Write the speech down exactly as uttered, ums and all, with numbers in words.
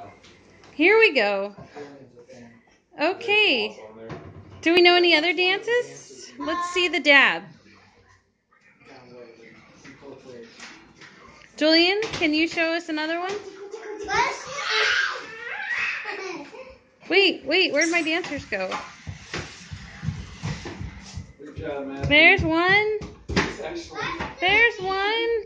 Here we go. Okay. Do we know any other dances? Let's see the dab. Julian, can you show us another one? Wait, wait, where'd my dancers go? Good job, man. There's one. There's one.